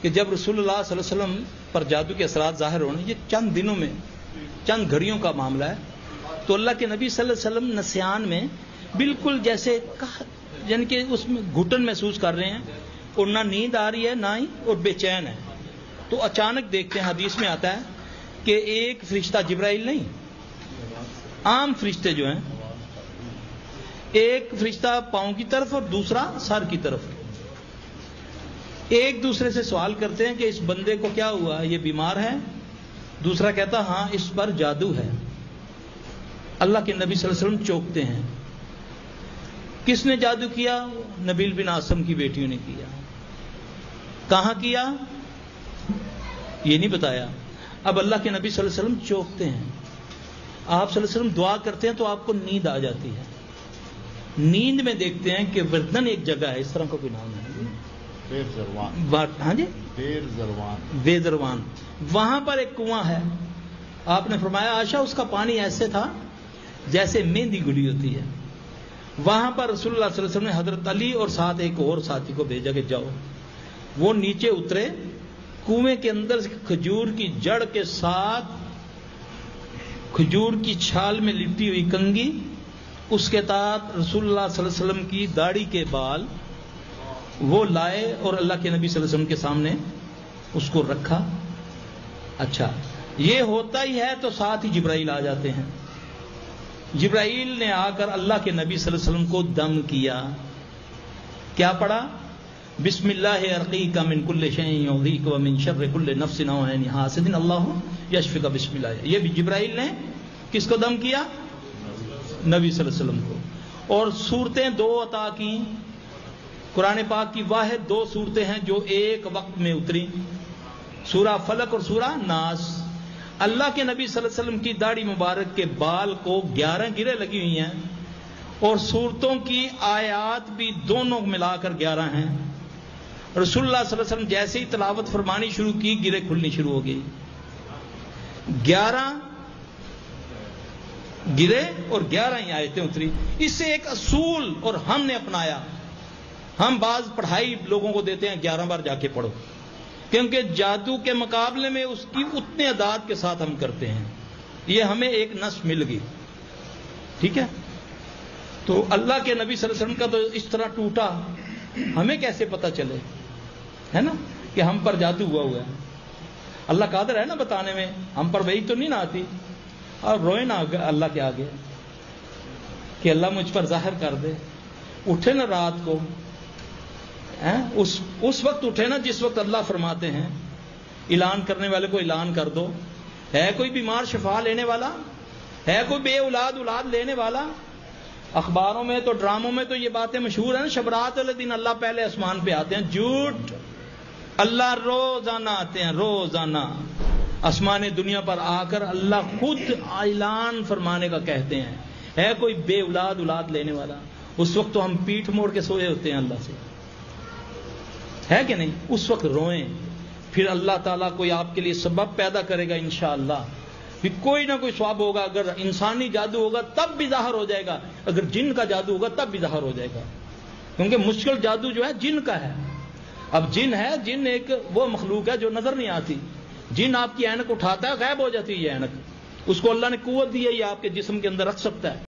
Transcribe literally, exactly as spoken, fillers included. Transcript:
کہ جب رسول اللہ صلی اللہ علیہ وسلم پر جادو کے اثرات ظاہر ہونے، یہ چند دنوں میں، چند گھڑیوں کا معاملہ ہے، تو اللہ کے نبی صلی اللہ علیہ وسلم نسیان میں بالکل جیسے یعنی کہ اس میں گھٹن محسوس کر رہے ہیں، اور نہ نیند آ رہی ہے نہ ہی اور بے چین ہے. تو اچانک دیکھتے ہیں، حدیث میں آتا ہے کہ ایک فرشتہ، جبرائیل نہیں، عام فرشتے جو ہیں، ایک فرشتہ پاؤں کی طرف اور دوسرا سر کی طرف، ایک دوسرے سے سوال کرتے ہیں کہ اس بندے کو کیا ہوا، یہ بیمار ہے؟ دوسرا کہتا ہاں اس پر جادو ہے. اللہ کے نبی صلی اللہ علیہ وسلم چوکتے ہیں. کس نے جادو کیا؟ نبیل بن عاصم کی بیٹیوں نے کیا. کہاں کیا یہ نہیں بتایا. اب اللہ کے نبی صلی اللہ علیہ وسلم چوکتے ہیں. آپ صلی اللہ علیہ وسلم دعا کرتے ہیں تو آپ کو نیند آ جاتی ہے. نیند میں دیکھتے ہیں کہ وردن ایک جگہ ہے، اس طرح کا کوئی نام ہے، دیر زروان، ہاں جی، دیر زروان، دیر زروان، وہاں پر ایک کنواں ہے. آپ نے فرمایا عائشہ اس کا پانی ایسے تھا جیسے مہندی گڑی ہوتی ہے. وہاں پر رسول اللہ صلی اللہ علیہ وسلم نے حضرت علی اور ساتھ ایک اور ساتھی کو بھیجا کہ جاؤ. وہ نیچے اترے، کنویں کے اندر کھجور کی جڑ کے ساتھ کھجور کی چھال میں لپٹی ہوئی کنگھی، اس کے ساتھ رسول اللہ صلی اللہ علیہ وسلم کی داڑھی کے بال وہ لائے اور اللہ کے نبی صلی اللہ علیہ وسلم کے سامنے اس کو رکھا. اچھا یہ ہوتا ہی ہے تو ساتھ ہی جبرائیل آ جاتے ہیں. جبرائیل نے آ کر اللہ کے نبی صلی اللہ علیہ وسلم کو دم کیا. کیا پڑھا؟ بسم اللہ ارقیک من کل شیء یؤذیک ومن شر کل نفس او عین حاسد اللہ یشفیک بسم اللہ. یہ بھی جبرائیل نے کس کو دم کیا؟ نبی صلی اللہ علیہ وسلم کو. اور صورتیں دو عطا کی. قرآن پاک کی واحد دو صورتیں ہیں جو ایک وقت میں اتری، سورہ فلق اور سورہ ناس. اللہ کے نبی صلی اللہ علیہ وسلم کی داڑھی مبارک کے بال کو گیارہ گرے لگی ہوئی ہیں، اور صورتوں کی آیات بھی دونوں ملا کر گیارہ ہیں. رسول اللہ صلی اللہ علیہ وسلم جیسے ہی تلاوت فرمانی شروع کی، گرے کھلنی شروع ہو گئی. گیارہ گرے اور گیارہ ہی آیتیں اتری. اس سے ایک اصول اور ہم نے اپنایا. ہم بعض پڑھائی لوگوں کو دیتے ہیں گیارہ بار جا کے پڑھو، کیونکہ جادو کے مقابلے میں اس کی اتنے اعداد کے ساتھ ہم کرتے ہیں. یہ ہمیں ایک نس مل گئی، ٹھیک ہے. تو اللہ کے نبی صلی اللہ علیہ وسلم کا تو اس طرح ٹوٹا، ہمیں کیسے پتہ چلے، ہے نا، کہ ہم پر جادو ہوا ہوا ہے. اللہ قادر ہے نا بتانے میں، ہم پر وہی تو نہیں نہ آتی. اور روئے نا اللہ کے آگے کہ اللہ مجھ پر ظاہر کر دے. اٹھے نا رات کو، اس اس وقت اٹھے نا جس وقت اللہ فرماتے ہیں اعلان کرنے والے کو اعلان کر دو. ہے کوئی بیمار شفا لینے والا؟ ہے کوئی بے اولاد اولاد لینے والا؟ اخباروں میں تو ڈراموں میں تو یہ باتیں مشہور ہیں، شبرات والے دن اللہ پہلے آسمان پہ آتے ہیں. جھوٹ. اللہ روزانہ آتے ہیں، روزانہ آسمان دنیا پر آ کر اللہ خود اعلان فرمانے کا کہتے ہیں. ہے کوئی بے اولاد اولاد لینے والا؟ اس وقت تو ہم پیٹھ موڑ کے سوئے ہوتے ہیں اللہ سے، ہے کہ نہیں؟ اس وقت روئیں. پھر اللہ تعالیٰ کوئی آپ کے لیے سبب پیدا کرے گا انشاءاللہ، پھر کوئی نہ کوئی ثواب ہوگا. اگر انسانی جادو ہوگا تب بھی ظاہر ہو جائے گا، اگر جن کا جادو ہوگا تب بھی ظاہر ہو جائے گا، کیونکہ مشکل جادو جو ہے جن کا ہے. اب جن ہے، جن ایک وہ مخلوق ہے جو نظر نہیں آتی. جن آپ کی اینک اٹھاتا ہے، غائب ہو جاتی ہے یہ اینک. اس کو اللہ نے قوت دی ہے، یہ آپ کے جسم کے اندر رکھ سکتا ہے.